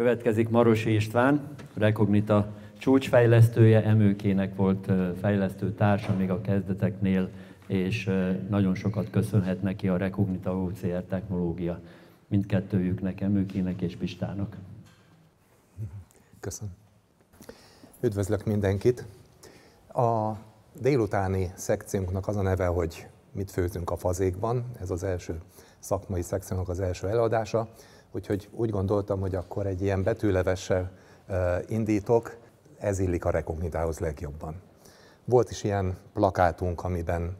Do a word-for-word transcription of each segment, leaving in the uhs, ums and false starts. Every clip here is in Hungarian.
Következik Marosi István, Recognita csúcsfejlesztője, Emőkének volt fejlesztő társa még a kezdeteknél, és nagyon sokat köszönhet neki a Recognita o cé er technológia. Mindkettőjüknek, Emőkének és Pistának. Köszönöm. Üdvözlök mindenkit! A délutáni szekciónknak az a neve, hogy mit főzünk a fazékban. Ez az első szakmai szekciónak az első előadása. Úgyhogy úgy gondoltam, hogy akkor egy ilyen betűlevessel indítok, ez illik a Recognitához legjobban. Volt is ilyen plakátunk, amiben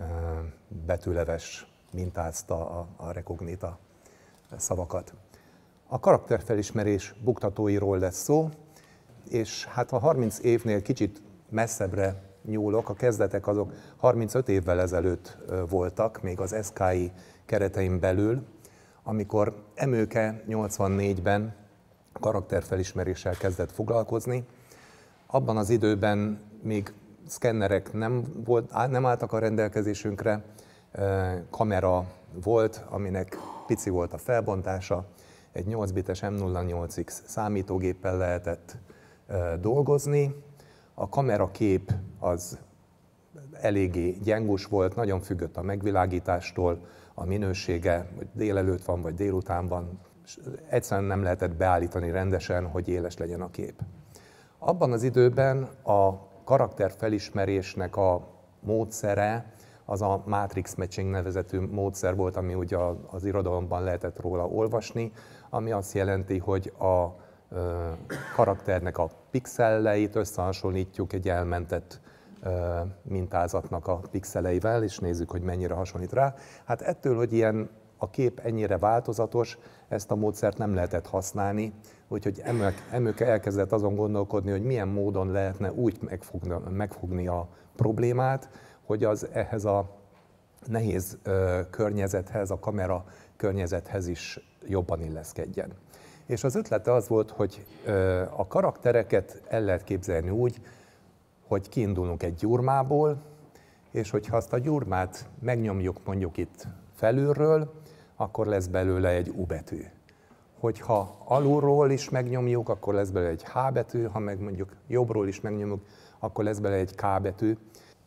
betűleves mintázta a, a Recognita szavakat. A karakterfelismerés buktatóiról lesz szó, és hát a harminc évnél kicsit messzebbre nyúlok, a kezdetek azok harmincöt évvel ezelőtt voltak, még az es ká i keretein belül, amikor Emőke nyolcvannégyben karakterfelismeréssel kezdett foglalkozni. Abban az időben még szkennerek nem, volt, nem álltak a rendelkezésünkre, kamera volt, aminek pici volt a felbontása, egy nyolc bites em nulla nyolc x számítógéppel lehetett dolgozni. A kamerakép az eléggé gyengus volt, nagyon függött a megvilágítástól, a minősége, hogy délelőtt van, vagy délután van, egyszerűen nem lehetett beállítani rendesen, hogy éles legyen a kép. Abban az időben a karakterfelismerésnek a módszere az a matrix matching nevezetű módszer volt, ami ugye az irodalomban lehetett róla olvasni, ami azt jelenti, hogy a karakternek a pixelleit összehasonlítjuk egy elmentett mintázatnak a pixeleivel, és nézzük, hogy mennyire hasonlít rá. Hát ettől, hogy ilyen a kép ennyire változatos, ezt a módszert nem lehetett használni, úgyhogy Emőke elkezdett azon gondolkodni, hogy milyen módon lehetne úgy megfogni, megfogni a problémát, hogy az ehhez a nehéz ö, környezethez, a kamera környezethez is jobban illeszkedjen. És az ötlete az volt, hogy ö, a karaktereket el lehet képzelni úgy, hogy kiindulunk egy gyurmából, és hogyha azt a gyurmát megnyomjuk mondjuk itt felülről, akkor lesz belőle egy U betű. Hogyha alulról is megnyomjuk, akkor lesz belőle egy H betű, ha meg mondjuk jobbról is megnyomjuk, akkor lesz belőle egy K betű.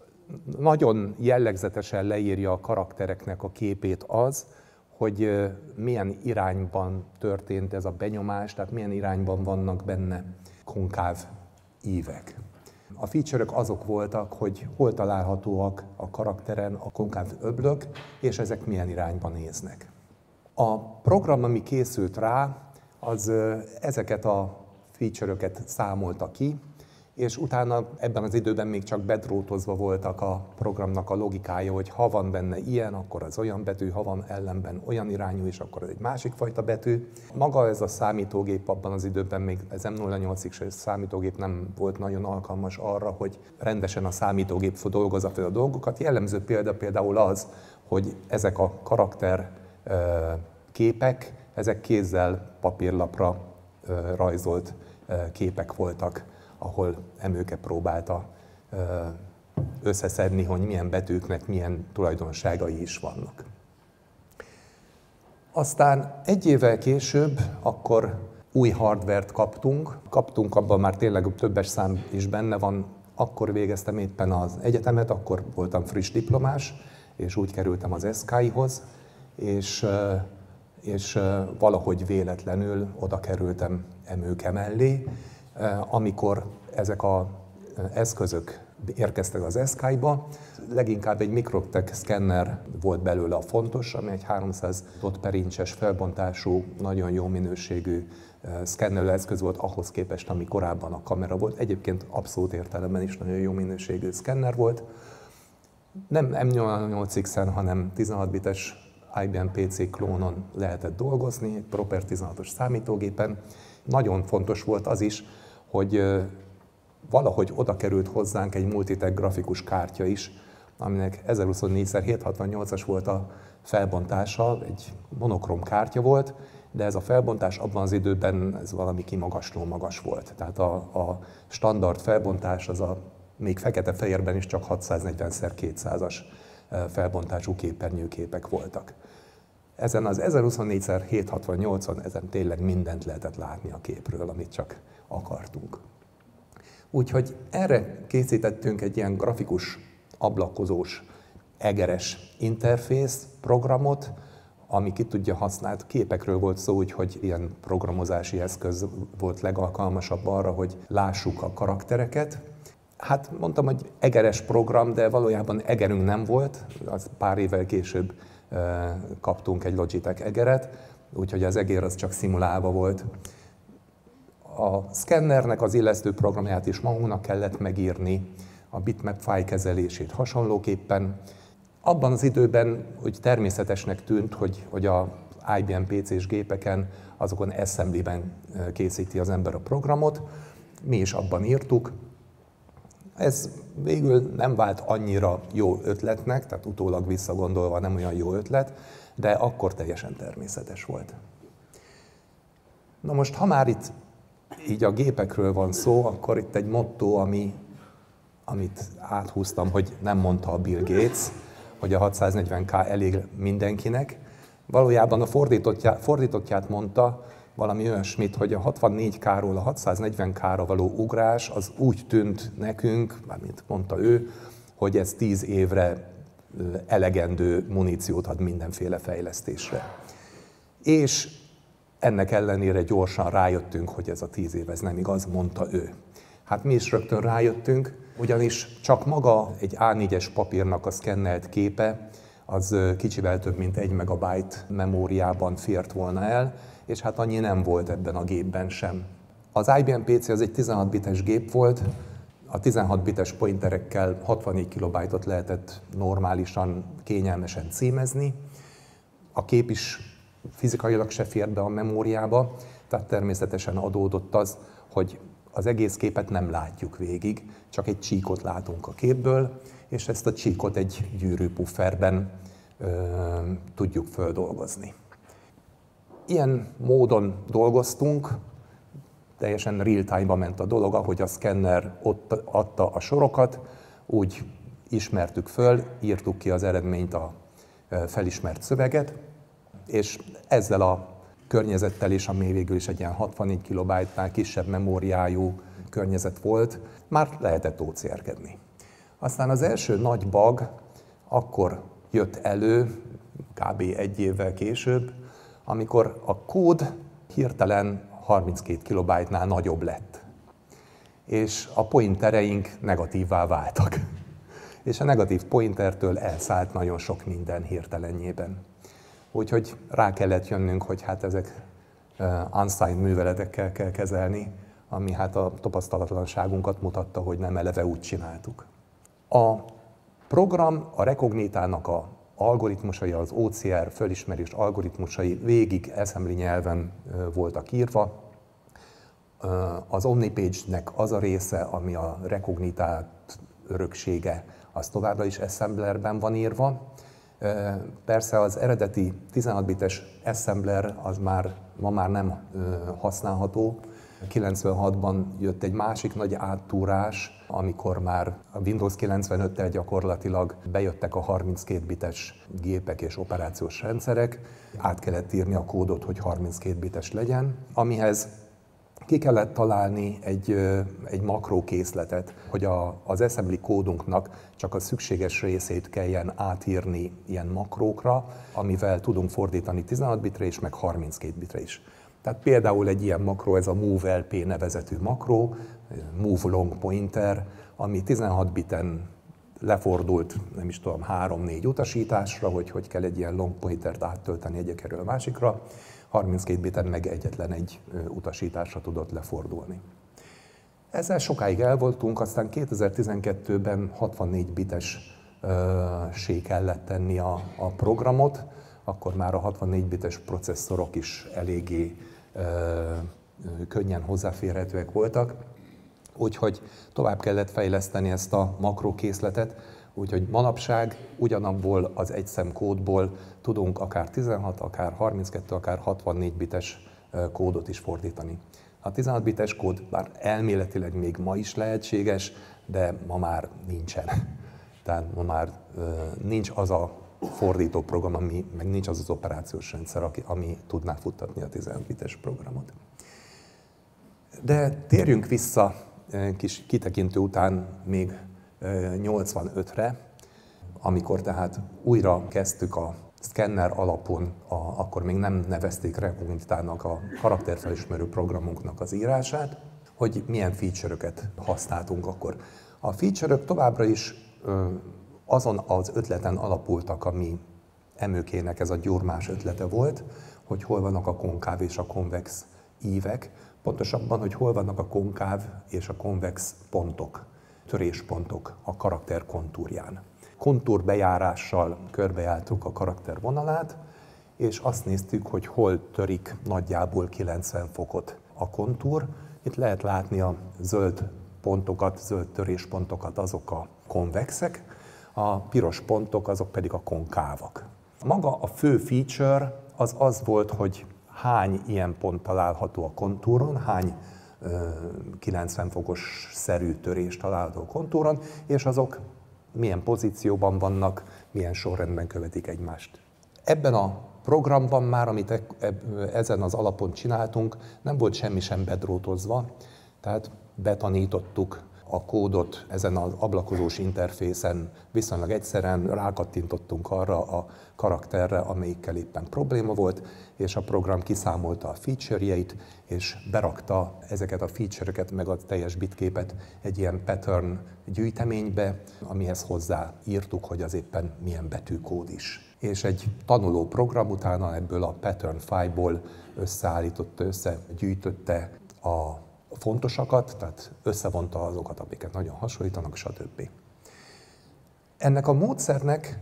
Nagyon jellegzetesen leírja a karaktereknek a képét az, hogy milyen irányban történt ez a benyomás, tehát milyen irányban vannak benne konkáv ívek. A feature-ök azok voltak, hogy hol találhatóak a karakteren a konkáv öblök, és ezek milyen irányban néznek. A program, ami készült rá, az ezeket a feature-öket számolta ki, és utána ebben az időben még csak bedrótozva voltak a programnak a logikája, hogy ha van benne ilyen, akkor az olyan betű, ha van ellenben olyan irányú is, akkor az egy másik fajta betű. Maga ez a számítógép abban az időben még az em nulla nyolc x számítógép nem volt nagyon alkalmas arra, hogy rendesen a számítógép dolgozza fel a dolgokat. Jellemző példa például az, hogy ezek a karakter képek, ezek kézzel papírlapra rajzolt képek voltak, ahol Emőke próbálta összeszedni, hogy milyen betűknek milyen tulajdonságai is vannak. Aztán egy évvel később akkor új hardvert kaptunk, kaptunk abban már tényleg többes szám is benne van, akkor végeztem éppen az egyetemet, akkor voltam friss diplomás, és úgy kerültem az es ká i-hoz, és, és valahogy véletlenül oda kerültem Emőke mellé, amikor ezek az eszközök érkeztek az es ká i-ba. Leginkább egy Microtech szkenner volt belőle a fontos, ami egy háromszáz dot per incses felbontású, nagyon jó minőségű szkennelő eszköz volt ahhoz képest, ami korábban a kamera volt. Egyébként abszolút értelemben is nagyon jó minőségű szkenner volt. Nem em nulla nyolc x-en, hanem tizenhat bites i bé em pé cé klónon lehetett dolgozni, egy Proper tizenhatos számítógépen. Nagyon fontos volt az is, hogy valahogy oda került hozzánk egy Multitech grafikus kártya is, aminek ezerhuszonnégy szer hétszázhatvannyolcas volt a felbontása, egy monokrom kártya volt, de ez a felbontás abban az időben ez valami kimagasló magas volt. Tehát a, a standard felbontás az a még fekete-fehérben is csak hatszáznegyven szer kétszázas felbontású képernyőképek voltak. Ezen az ezerhuszonnégy szer hétszázhatvannyolcon ezen tényleg mindent lehetett látni a képről, amit csak akartunk. Úgyhogy erre készítettünk egy ilyen grafikus, ablakozós, egeres interfész programot, ami ki tudja használni. Képekről volt szó, úgyhogy ilyen programozási eszköz volt legalkalmasabb arra, hogy lássuk a karaktereket. Hát mondtam, hogy egeres program, de valójában egerünk nem volt. Az pár évvel később e, kaptunk egy Logitech egeret, úgyhogy az egér az csak szimulálva volt. A szkennernek az illesztő programját is magunknak kellett megírni, a bitmap fájl kezelését hasonlóképpen. Abban az időben úgy természetesnek tűnt, hogy, hogy a I B M pé cés gépeken azokon assemblyben készíti az ember a programot. Mi is abban írtuk. Ez végül nem vált annyira jó ötletnek, tehát utólag visszagondolva nem olyan jó ötlet, de akkor teljesen természetes volt. Na most, ha már itt így a gépekről van szó, akkor itt egy motto, ami, amit áthúztam, hogy nem mondta a Bill Gates, hogy a hatszáznegyven ká elég mindenkinek. Valójában a fordítottját, fordítottját mondta, valami olyasmit, hogy a hatvannégy káról a hatszáznegyven kára való ugrás az úgy tűnt nekünk, mármint mondta ő, hogy ez tíz évre elegendő muníciót ad mindenféle fejlesztésre. És ennek ellenére gyorsan rájöttünk, hogy ez a tíz év, ez nem igaz, mondta ő. Hát mi is rögtön rájöttünk, ugyanis csak maga egy á négyes papírnak a szkennelt képe, az kicsivel több mint egy megabyte memóriában fért volna el, és hát annyi nem volt ebben a gépben sem. Az I B M pé cé az egy tizenhat bites gép volt, a tizenhat bites pointerekkel hatvannégy kilobajtot lehetett normálisan, kényelmesen címezni. A kép is fizikailag se fért be a memóriába, tehát természetesen adódott az, hogy az egész képet nem látjuk végig, csak egy csíkot látunk a képből, és ezt a csíkot egy gyűrűpufferben ö, tudjuk földolgozni. Ilyen módon dolgoztunk, teljesen real-time-ba ment a dolog, ahogy a szkenner ott adta a sorokat, úgy ismertük föl, írtuk ki az eredményt, a felismert szöveget, és ezzel a környezettel is, ami végül is egy ilyen hatvannégy kilobajtnál kisebb memóriájú környezet volt, már lehetett ó cé er-kedni. Aztán az első nagy bug akkor jött elő, kb. Egy évvel később, amikor a kód hirtelen harminckét kilobajtnál nagyobb lett. És a pointereink negatívvá váltak. És a negatív pointertől elszállt nagyon sok minden hirtelenjében. Úgyhogy rá kellett jönnünk, hogy hát ezek unsigned műveletekkel kell kezelni, ami hát a tapasztalatlanságunkat mutatta, hogy nem eleve úgy csináltuk. A program, a Recognitának a algoritmusai, az ó cé er fölismerés algoritmusai végig assembly nyelven voltak írva. Az Omnipage-nek az a része, ami a Recognitát öröksége, az továbbra is assemblerben van írva. Persze az eredeti tizenhat bites assembler az már, ma már nem használható. kilencvenhatban jött egy másik nagy áttúrás, amikor már a Windows kilencvenöttel gyakorlatilag bejöttek a harminckét bites gépek és operációs rendszerek. Át kellett írni a kódot, hogy harminckét bites legyen, amihez ki kellett találni egy, egy makrókészletet, hogy a, az assembly kódunknak csak a szükséges részét kelljen átírni ilyen makrókra, amivel tudunk fordítani tizenhat bitre is, meg harminckét bitre is. Tehát például egy ilyen makró, ez a movelp nevezetű makró, move long pointer, ami tizenhat biten lefordult, nem is tudom, három-négy utasításra, hogy hogy kell egy ilyen long pointert áttölteni egyikről a másikra, harminckét biten meg egyetlen egy utasításra tudott lefordulni. Ezzel sokáig el voltunk, aztán kétezer-tizenkettőben hatvannégy bites-sé kellett tenni a, a programot, akkor már a hatvannégy bites processzorok is eléggé ö, könnyen hozzáférhetőek voltak, úgyhogy tovább kellett fejleszteni ezt a makrókészletet, úgyhogy manapság ugyanabból az egyszem kódból tudunk akár tizenhat, akár harminckettő, akár hatvannégy bites kódot is fordítani. A tizenhat bites kód bár elméletileg még ma is lehetséges, de ma már nincsen. Tehát ma már nincs az a fordító program, ami, meg nincs az az operációs rendszer, ami tudná futtatni a tizenhat bites programot. De térjünk vissza kis kitekintő után még nyolcvanötre, amikor tehát újra kezdtük a szkenner alapon, a, akkor még nem nevezték Recognitának a karakterfelismerő programunknak az írását, hogy milyen feature-öket használtunk akkor. A feature-ök továbbra is ö, azon az ötleten alapultak, ami Emőkének ez a gyurmás ötlete volt, hogy hol vannak a konkáv és a konvex ívek, pontosabban, hogy hol vannak a konkáv és a konvex pontok, töréspontok a karakter kontúrján. Kontúrbejárással körbejártuk a karakter vonalát, és azt néztük, hogy hol törik nagyjából kilencven fokot a kontúr. Itt lehet látni a zöld pontokat, zöld töréspontokat, azok a konvexek, a piros pontok, azok pedig a konkávak. Maga a fő feature az az volt, hogy hány ilyen pont található a kontúron, hány ö, kilencven fokos szerű törés található a kontúron, és azok milyen pozícióban vannak, milyen sorrendben követik egymást. Ebben a programban már, amit e, e, ezen az alapon csináltunk, nem volt semmi sem bedrótozva, tehát betanítottuk a kódot ezen az ablakozós interfészen, viszonylag egyszerűen rákattintottunk arra a karakterre, amelyikkel éppen probléma volt, és a program kiszámolta a feature-jeit, és berakta ezeket a feature-öket, meg a teljes bitképet egy ilyen pattern gyűjteménybe, amihez hozzáírtuk, hogy az éppen milyen betűkód is. És egy tanuló program utána ebből a pattern file-ból összeállította, összegyűjtötte a fontosakat, tehát összevonta azokat, amiket nagyon hasonlítanak, stb. Ennek a módszernek,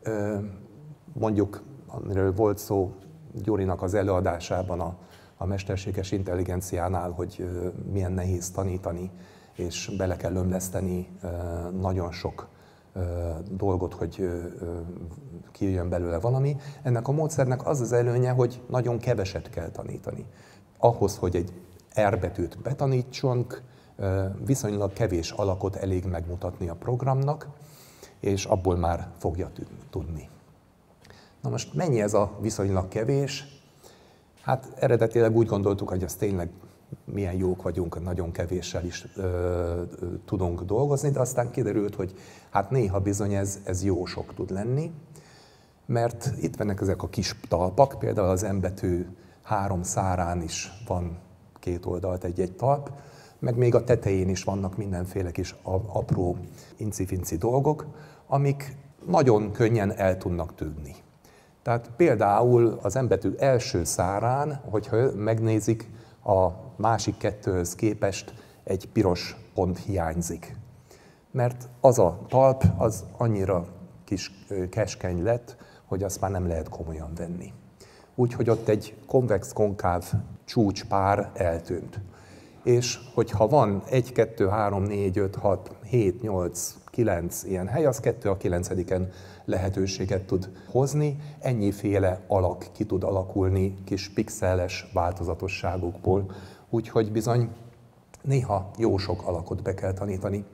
mondjuk, amiről volt szó Gyurinak az előadásában a, a mesterséges intelligenciánál, hogy milyen nehéz tanítani, és bele kell ömleszteni nagyon sok dolgot, hogy kijöjjön belőle valami. Ennek a módszernek az az előnye, hogy nagyon keveset kell tanítani. Ahhoz, hogy egy R betűt betanítsunk, viszonylag kevés alakot elég megmutatni a programnak, és abból már fogja tudni. Na most mennyi ez a viszonylag kevés? Hát eredetileg úgy gondoltuk, hogy ez tényleg milyen jók vagyunk, nagyon kevéssel is ö, ö, tudunk dolgozni, de aztán kiderült, hogy hát néha bizony ez, ez jó sok tud lenni, mert itt vannak ezek a kis talpak, például az M betű három szárán is van két oldalt egy-egy talp, meg még a tetején is vannak mindenféle kis apró incifinci dolgok, amik nagyon könnyen el tudnak tűnni. Tehát például az M betű első szárán, hogyha megnézik, a másik kettőhöz képest egy piros pont hiányzik. Mert az a talp az annyira kis keskeny lett, hogy azt már nem lehet komolyan venni. Úgyhogy ott egy konvex-konkáv csúcspár eltűnt. És hogyha van egy, kettő, három, négy, öt, hat, hét, nyolc, kilenc ilyen hely, az kettő a kilencediken lehetőséget tud hozni, ennyiféle alak ki tud alakulni kis pixeles változatosságokból, úgyhogy bizony néha jó sok alakot be kell tanítani.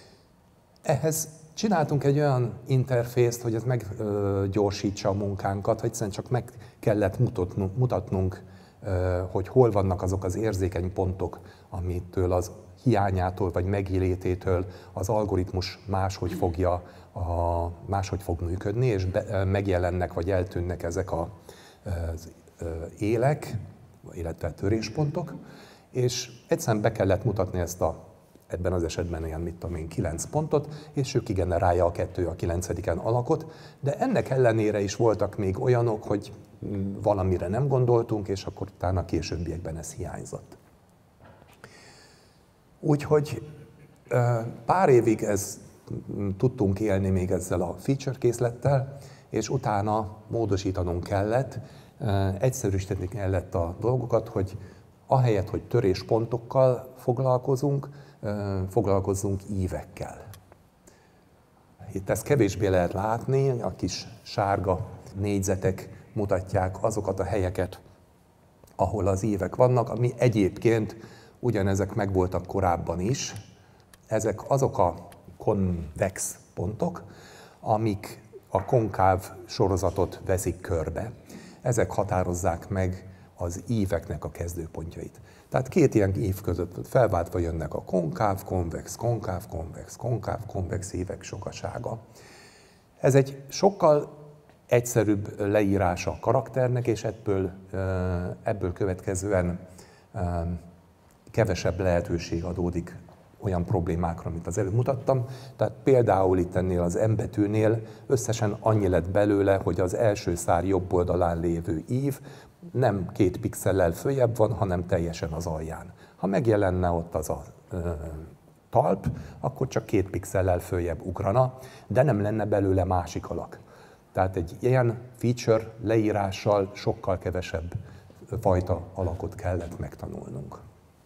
Ehhez csináltunk egy olyan interfészt, hogy ez meggyorsítsa a munkánkat, hogy egyszerűen csak meg kellett mutatnunk, mutatnunk, hogy hol vannak azok az érzékeny pontok, amitől az hiányától vagy megélététől az algoritmus máshogy fogja, a, máshogy fog működni, és be, megjelennek vagy eltűnnek ezek a, az élek, illetve töréspontok, és egyszerűen be kellett mutatni ezt a, ebben az esetben ilyen, mit tudom én, kilenc pontot, és ő kigenerálja a kettő a kilencediken alakot, de ennek ellenére is voltak még olyanok, hogy valamire nem gondoltunk, és akkor utána a későbbiekben ez hiányzott. Úgyhogy pár évig ez, tudtunk élni még ezzel a feature készlettel, és utána módosítanunk kellett, egyszerűsíteni kellett a dolgokat, hogy ahelyett, hogy töréspontokkal foglalkozunk, foglalkozzunk ívekkel. Itt ezt kevésbé lehet látni, a kis sárga négyzetek mutatják azokat a helyeket, ahol az ívek vannak, ami egyébként ugyanezek megvoltak korábban is. Ezek azok a konvex pontok, amik a konkáv sorozatot veszik körbe. Ezek határozzák meg az íveknek a kezdőpontjait. Tehát két ilyen ív között felváltva jönnek a konkáv, konvex, konkáv, konvex, konkáv, konvex ívek sokasága. Ez egy sokkal egyszerűbb leírása a karakternek, és ebből, ebből következően kevesebb lehetőség adódik olyan problémákra, mint az előbb mutattam. Tehát például itt ennél az M betűnél összesen annyi lett belőle, hogy az első szár jobb oldalán lévő ív nem két pixellel följebb van, hanem teljesen az alján. Ha megjelenne ott az a ö, talp, akkor csak két pixellel följebb ugrana, de nem lenne belőle másik alak. Tehát egy ilyen feature leírással sokkal kevesebb fajta alakot kellett megtanulnunk.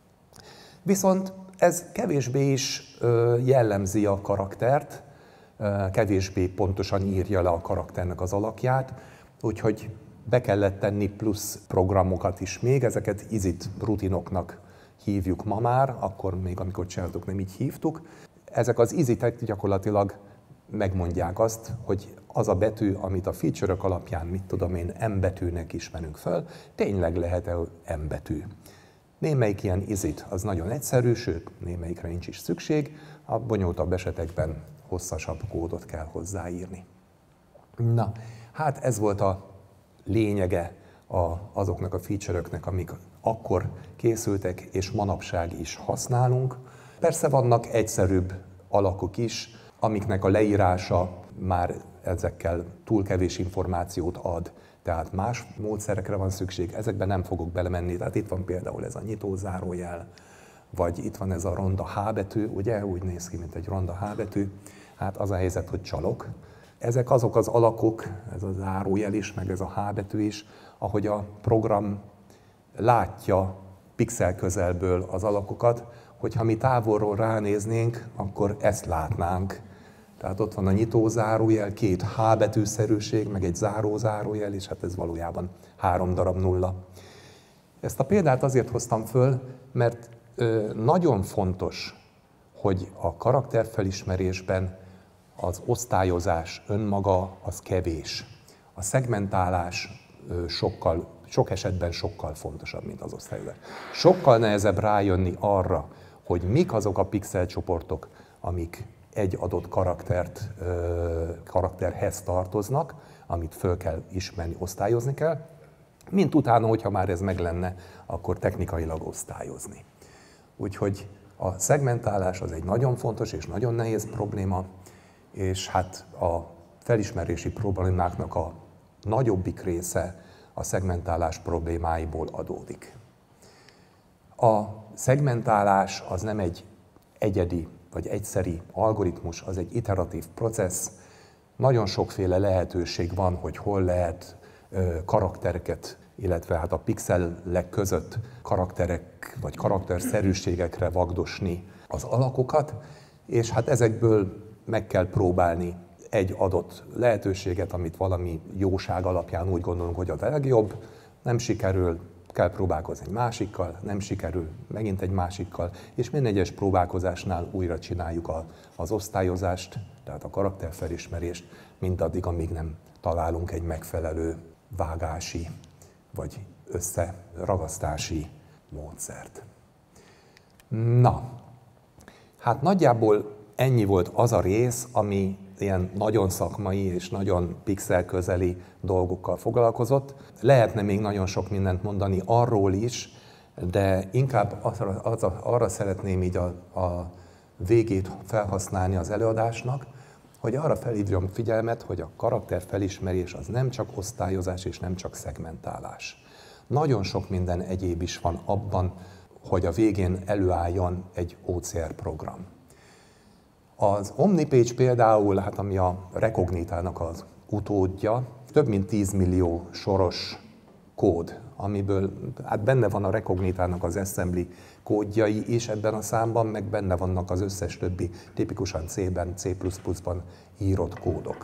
Viszont ez kevésbé is jellemzi a karaktert, kevésbé pontosan írja le a karakternek az alakját, úgyhogy be kellett tenni plusz programokat is még, ezeket izit rutinoknak hívjuk ma már, akkor még amikor csináltuk nem így hívtuk. Ezek az izitek gyakorlatilag megmondják azt, hogy az a betű, amit a feature-ök alapján, mit tudom én, M betűnek ismerünk föl, tényleg lehet-e M betű. Némelyik ilyen izit az nagyon egyszerű, sőt, némelyikre nincs is szükség, a bonyolultabb esetekben hosszasabb kódot kell hozzáírni. Na, hát ez volt a lényege a, azoknak a feature-öknek, amik akkor készültek, és manapság is használunk. Persze vannak egyszerűbb alakok is, amiknek a leírása már ezekkel túl kevés információt ad, tehát más módszerekre van szükség, ezekben nem fogok belemenni. Tehát itt van például ez a nyitózárójel, vagy itt van ez a ronda H betű, ugye, úgy néz ki, mint egy ronda H betű. Hát az a helyzet, hogy csalok. Ezek azok az alakok, ez a zárójel is, meg ez a H betű is, ahogy a program látja pixel közelből az alakokat, hogyha mi távolról ránéznénk, akkor ezt látnánk. Tehát ott van a nyitózárójel, két H betűszerűség, meg egy zárózárójel, és hát ez valójában három darab nulla. Ezt a példát azért hoztam föl, mert nagyon fontos, hogy a karakterfelismerésben az osztályozás önmaga az kevés. A szegmentálás sokkal, sok esetben sokkal fontosabb, mint az osztályozás. Sokkal nehezebb rájönni arra, hogy mik azok a pixelcsoportok, amik egy adott karaktert, karakterhez tartoznak, amit föl kell ismerni, osztályozni kell, mint utána, hogyha már ez meg lenne, akkor technikailag osztályozni. Úgyhogy a szegmentálás az egy nagyon fontos és nagyon nehéz probléma, és hát a felismerési problémáknak a nagyobbik része a szegmentálás problémáiból adódik. A szegmentálás az nem egy egyedi vagy egyszeri algoritmus, az egy iteratív processz. Nagyon sokféle lehetőség van, hogy hol lehet karaktereket, illetve hát a pixelek között karakterek vagy karakterszerűségekre vagdosni az alakokat, és hát ezekből meg kell próbálni egy adott lehetőséget, amit valami jóság alapján úgy gondolunk, hogy a legjobb, nem sikerül, kell próbálkozni egy másikkal, nem sikerül, megint egy másikkal, és minden egyes próbálkozásnál újra csináljuk a, az osztályozást, tehát a karakterfelismerést, mindaddig, amíg nem találunk egy megfelelő vágási vagy összeragasztási módszert. Na, hát nagyjából ennyi volt az a rész, ami ilyen nagyon szakmai és nagyon pixelközeli dolgokkal foglalkozott. Lehetne még nagyon sok mindent mondani arról is, de inkább arra, arra szeretném így a, a végét felhasználni az előadásnak, hogy arra felhívjam figyelmet, hogy a karakterfelismerés az nem csak osztályozás és nem csak szegmentálás. Nagyon sok minden egyéb is van abban, hogy a végén előálljon egy o cé er program. Az Omnipage például, hát ami a Recognitának az utódja, több mint tíz millió soros kód, amiből hát benne van a Recognitának az assembly kódjai is ebben a számban, meg benne vannak az összes többi tipikusan C-ben, C plusz pluszban írott kódok.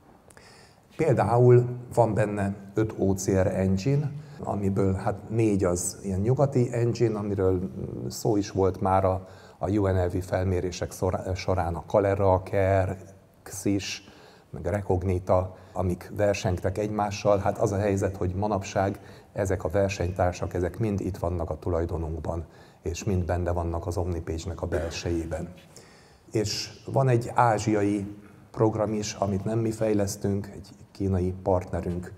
Például van benne öt o cé er engine, amiből hát négy az ilyen nyugati engine, amiről szó is volt már a a u en el vé felmérések során, a Calera, Kerr, Xis, meg a Recognita, amik versengtek egymással. Hát az a helyzet, hogy manapság ezek a versenytársak, ezek mind itt vannak a tulajdonunkban, és mind benne vannak az Omnipage-nek a belsejében. És van egy ázsiai program is, amit nem mi fejlesztünk, egy kínai partnerünk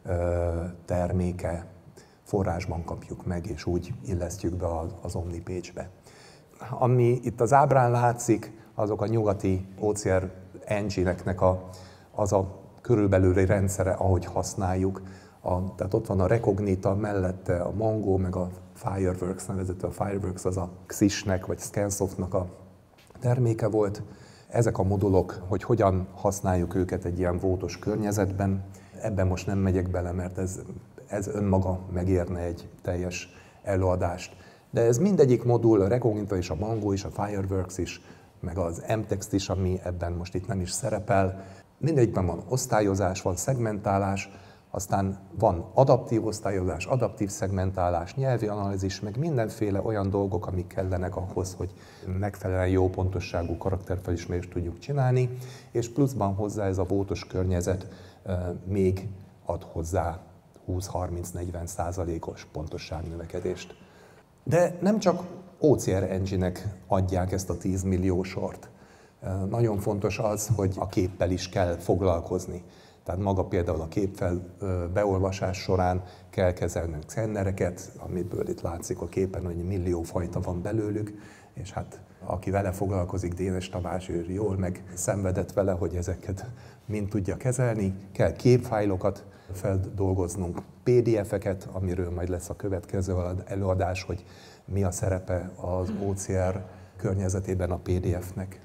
terméke, forrásban kapjuk meg, és úgy illesztjük be az Omnipage-be. Ami itt az ábrán látszik, azok a nyugati o cé er engine-eknek a, az a körülbelüli rendszere, ahogy használjuk. A, tehát ott van a Recognita, mellette a Mongo, meg a Fireworks nevezető. A Fireworks az a X I S-nek vagy Scansoft-nak a terméke volt. Ezek a modulok, hogy hogyan használjuk őket egy ilyen vótos környezetben, ebben most nem megyek bele, mert ez, ez önmaga megérne egy teljes előadást. De ez mindegyik modul, a Recognita és a Mongo is, a Fireworks is, meg az M-Text is, ami ebben most itt nem is szerepel. Mindegyikben van osztályozás, van szegmentálás, aztán van adaptív osztályozás, adaptív szegmentálás, nyelvi analízis, meg mindenféle olyan dolgok, amik kellenek ahhoz, hogy megfelelően jó pontosságú karakterfelismerést tudjuk csinálni, és pluszban hozzá ez a vótos környezet még ad hozzá húsz-harminc-negyven százalékos pontosságnövekedést. De nem csak o cé er engine-ek adják ezt a tíz millió sort. Nagyon fontos az, hogy a képpel is kell foglalkozni. Tehát maga például a képfel beolvasás során kell kezelnünk szkennereket, amiből itt látszik a képen, hogy millió fajta van belőlük, és hát aki vele foglalkozik, Dénes Tamás, ő jól meg szenvedett vele, hogy ezeket mind tudja kezelni. Kell képfájlokat feldolgoznunk, pé dé ef-eket, amiről majd lesz a következő előadás, hogy mi a szerepe az o cé er környezetében a pé dé ef-nek.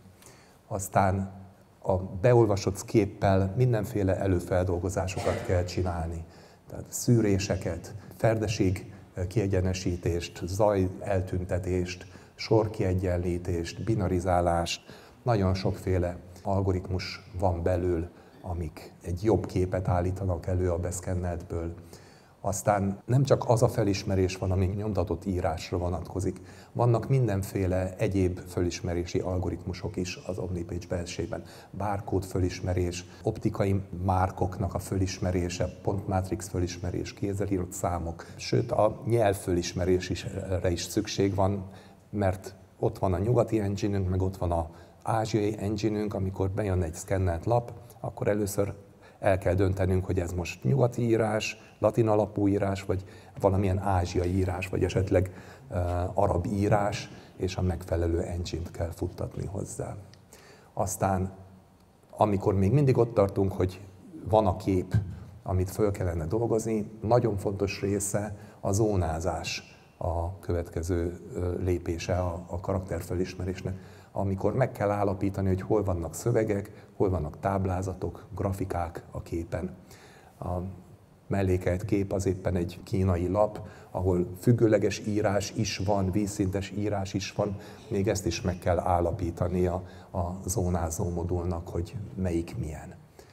Aztán a beolvasott képpel mindenféle előfeldolgozásokat kell csinálni. Tehát szűréseket, ferdeség kiegyenesítést, zaj eltüntetést, sorkiegyenlítést, binarizálást, nagyon sokféle algoritmus van belül, amik egy jobb képet állítanak elő a beszkenneltből. Aztán nem csak az a felismerés van, ami nyomtatott írásra vonatkozik. Vannak mindenféle egyéb felismerési algoritmusok is az Omnipage belsejében. Barcode felismerés, optikai márkoknak a felismerése, pontmátrix felismerés, kézzel írott számok, sőt a nyelvfelismerésre is szükség van, mert ott van a nyugati engine-ünk, meg ott van az ázsiai engine-ünk, amikor bejön egy szkennelt lap, akkor először el kell döntenünk, hogy ez most nyugati írás, latin alapú írás, vagy valamilyen ázsiai írás, vagy esetleg uh, arab írás, és a megfelelő engine-t kell futtatni hozzá. Aztán, amikor még mindig ott tartunk, hogy van a kép, amit föl kellene dolgozni, nagyon fontos része a zónázás, a következő lépése a, a karakterfelismerésnek, amikor meg kell állapítani, hogy hol vannak szövegek, hol vannak táblázatok, grafikák a képen. A mellékelt kép az éppen egy kínai lap, ahol függőleges írás is van, vízszintes írás is van, még ezt is meg kell állapítani a, a zónázó modulnak, hogy melyik milyen.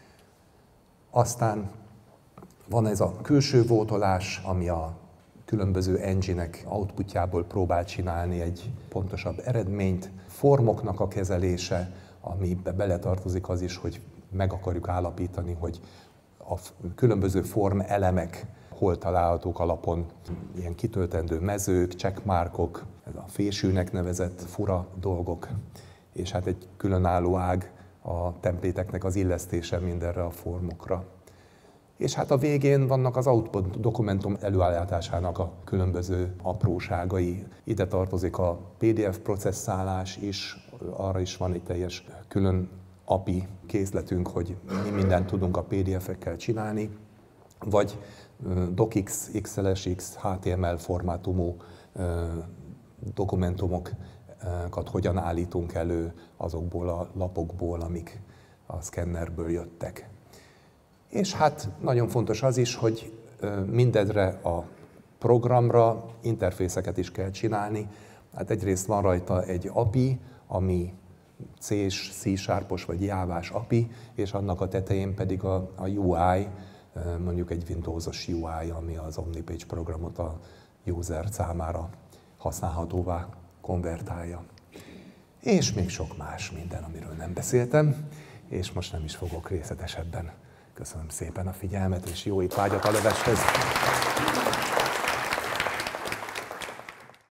Aztán van ez a külső vótolás, ami a különböző engine-ek outputjából próbál csinálni egy pontosabb eredményt. Formoknak a kezelése, amibe beletartozik az is, hogy meg akarjuk állapítani, hogy a különböző form elemek hol találhatók a lapon, ilyen kitöltendő mezők, checkmarkok, ez a fésűnek nevezett fura dolgok, és hát egy különálló ág a templéteknek az illesztése mindenre a formokra. És hát a végén vannak az output dokumentum előállításának a különböző apróságai. Ide tartozik a pé dé ef processzálás is, arra is van egy teljes külön á pé i készletünk, hogy mi mindent tudunk a pé dé ef-ekkel csinálni, vagy docx, iksz el es iksz, há té em el formátumú dokumentumokat hogyan állítunk elő azokból a lapokból, amik a szkennerből jöttek. És hát nagyon fontos az is, hogy mindezre a programra interfészeket is kell csinálni. Hát egyrészt van rajta egy á pé i, ami C-s, C-sharpos vagy jávás á pé i, és annak a tetején pedig a, a u i, mondjuk egy Windowsos u i, ami az Omnipage programot a user számára használhatóvá konvertálja. És még sok más minden, amiről nem beszéltem. és most nem is fogok részletesebben. Köszönöm szépen a figyelmet, és jó étvágyat a leveshez!